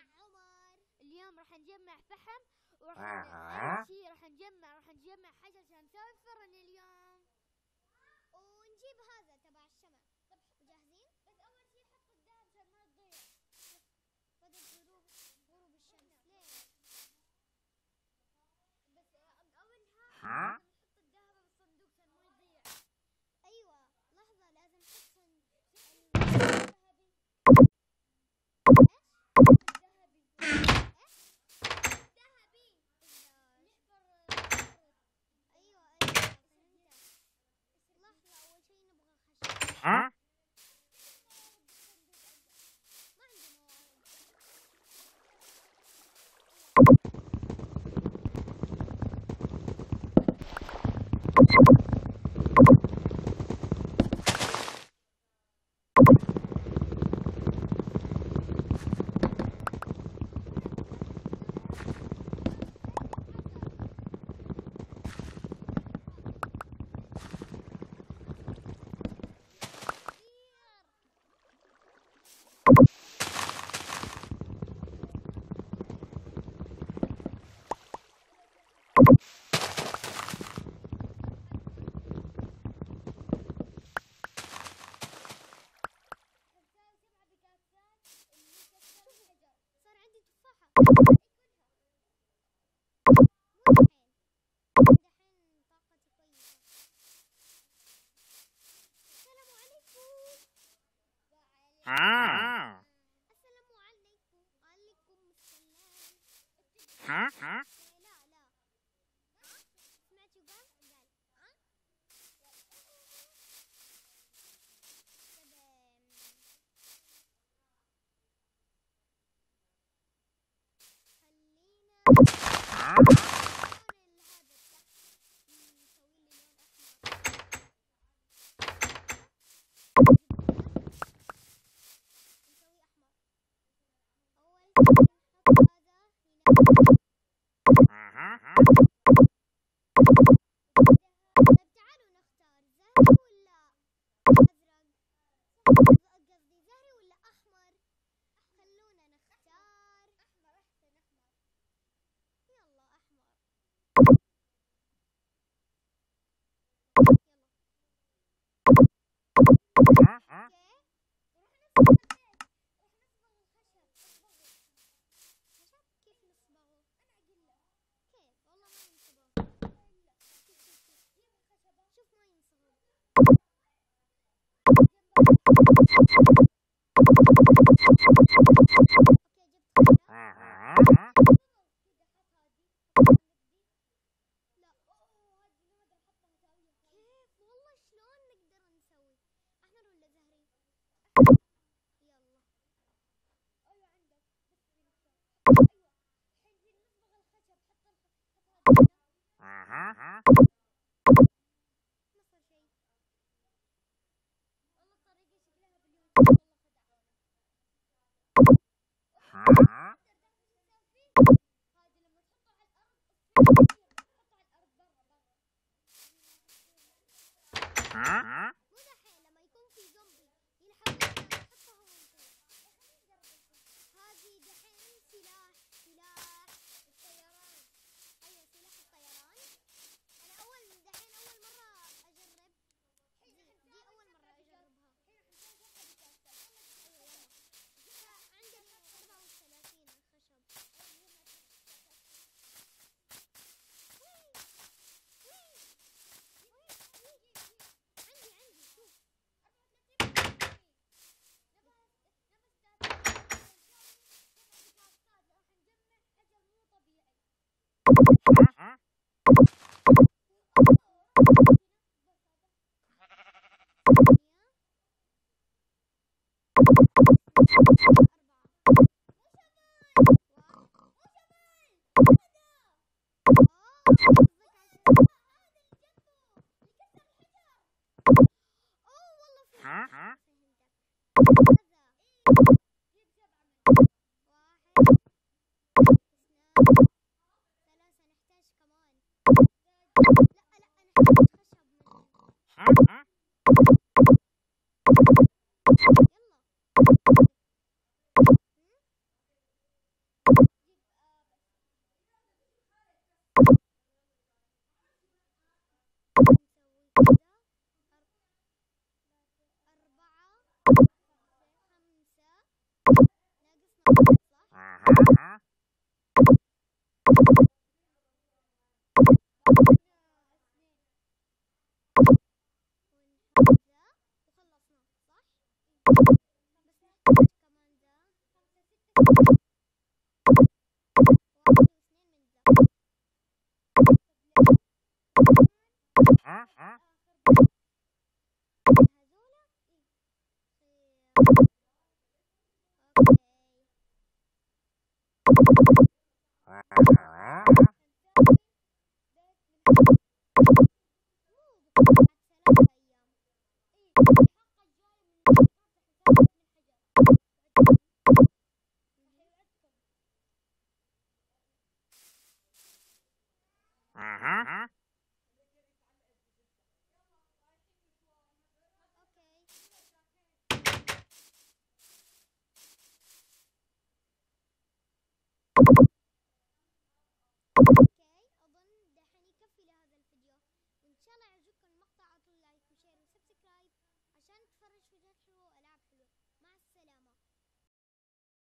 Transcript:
عمر. اليوم راح نجمع فحم وراح أول شي راح نجمع حجر عشان نسوي فرن اليوم. ونجيب هذا تبع الشمع. طب جاهزين؟ بس أول شي حط الذهب عشان ما تضيع. بدأ غروب الشمس ليه؟ بس أولها نحط الذهب بالصندوق عشان ما يضيع. أيوة لحظة لازم نحط الذهبي. أيوة فهمت. لحظة أول شي نبغى خشب. ما عندي موارد. صار عندي تفاحة. دحين طاقتي كويسة. السلام عليكم. السلام عليكم. عليكم السلام. لا سمعت قال أظن دحين يكفي لهذا الفيديو، وإن شاء الله يعجبكم المقطع اعطوا لايك وشير وسبسكرايب عشان تتفرج فيديوهات حلوة.